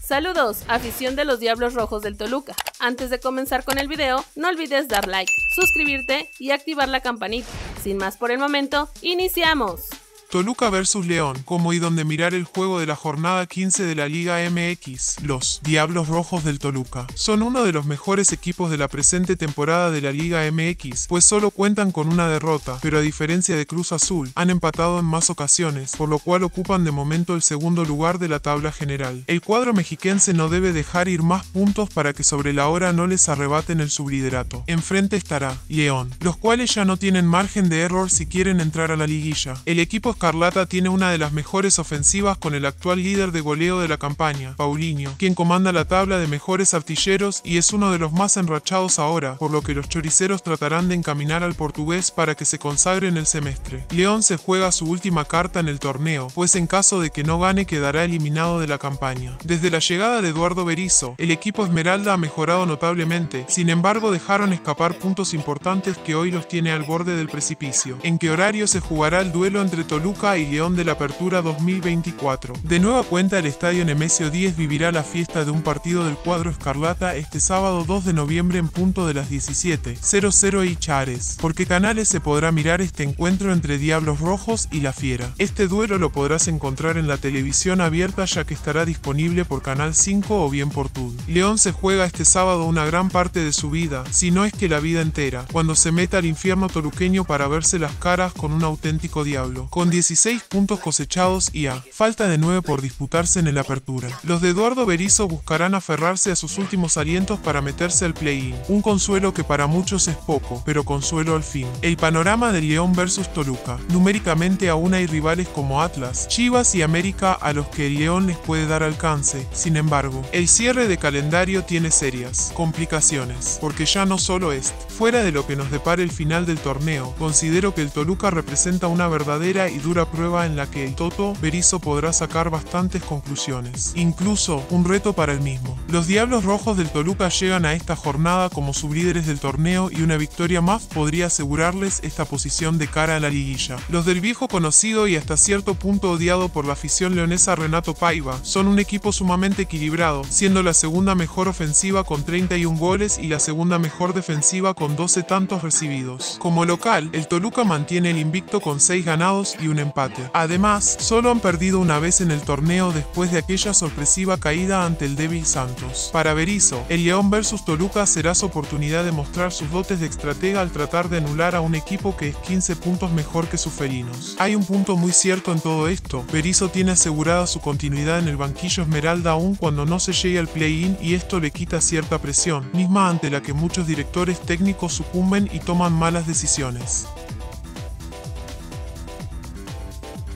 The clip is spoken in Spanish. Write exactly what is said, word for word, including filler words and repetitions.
Saludos, afición de los Diablos Rojos del Toluca. Antes de comenzar con el video, no olvides dar like, suscribirte y activar la campanita. Sin más por el momento, ¡iniciamos! Toluca versus León, como y donde mirar el juego de la jornada quince de la Liga M X. Los Diablos Rojos del Toluca son uno de los mejores equipos de la presente temporada de la Liga M X, pues solo cuentan con una derrota, pero a diferencia de Cruz Azul, han empatado en más ocasiones, por lo cual ocupan de momento el segundo lugar de la tabla general. El cuadro mexiquense no debe dejar ir más puntos para que sobre la hora no les arrebaten el subliderato. Enfrente estará León, los cuales ya no tienen margen de error si quieren entrar a la liguilla. El equipo Escarlata tiene una de las mejores ofensivas con el actual líder de goleo de la campaña, Paulinho, quien comanda la tabla de mejores artilleros y es uno de los más enrachados ahora, por lo que los choriceros tratarán de encaminar al portugués para que se consagre en el semestre. León se juega su última carta en el torneo, pues en caso de que no gane quedará eliminado de la campaña. Desde la llegada de Eduardo Berizzo, el equipo Esmeralda ha mejorado notablemente, sin embargo dejaron escapar puntos importantes que hoy los tiene al borde del precipicio. ¿En qué horario se jugará el duelo entre Toluca y León de la Apertura dos mil veinticuatro? De nueva cuenta, el estadio Nemesio Díez vivirá la fiesta de un partido del cuadro Escarlata este sábado dos de noviembre en punto de las diecisiete horas y Chares, porque Canales se podrá mirar este encuentro entre Diablos Rojos y La Fiera. Este duelo lo podrás encontrar en la televisión abierta, ya que estará disponible por Canal cinco o bien por Tudo. León se juega este sábado una gran parte de su vida, si no es que la vida entera, cuando se meta al infierno toluqueño para verse las caras con un auténtico diablo. Con dieciséis puntos cosechados y a falta de nueve por disputarse en el Apertura, los de Eduardo Berizzo buscarán aferrarse a sus últimos alientos para meterse al play-in, un consuelo que para muchos es poco, pero consuelo al fin. El panorama de León versus Toluca: numéricamente aún hay rivales como Atlas, Chivas y América a los que el León les puede dar alcance. Sin embargo, el cierre de calendario tiene serias complicaciones, porque ya no solo es fuera de lo que nos depara el final del torneo, considero que el Toluca representa una verdadera y dura prueba en la que el Toto Berizzo podrá sacar bastantes conclusiones, incluso un reto para el mismo. Los Diablos Rojos del Toluca llegan a esta jornada como sublíderes del torneo y una victoria más podría asegurarles esta posición de cara a la liguilla. Los del viejo conocido y hasta cierto punto odiado por la afición leonesa Renato Paiva son un equipo sumamente equilibrado, siendo la segunda mejor ofensiva con treinta y un goles y la segunda mejor defensiva con doce tantos recibidos. Como local, el Toluca mantiene el invicto con seis ganados y un empate. Además, solo han perdido una vez en el torneo después de aquella sorpresiva caída ante el débil Santos. Para Berizzo, el León versus Toluca será su oportunidad de mostrar sus dotes de estratega al tratar de anular a un equipo que es quince puntos mejor que sus felinos. Hay un punto muy cierto en todo esto: Berizzo tiene asegurada su continuidad en el banquillo Esmeralda aún cuando no se llegue al play-in, y esto le quita cierta presión, misma ante la que muchos directores técnicos sucumben y toman malas decisiones.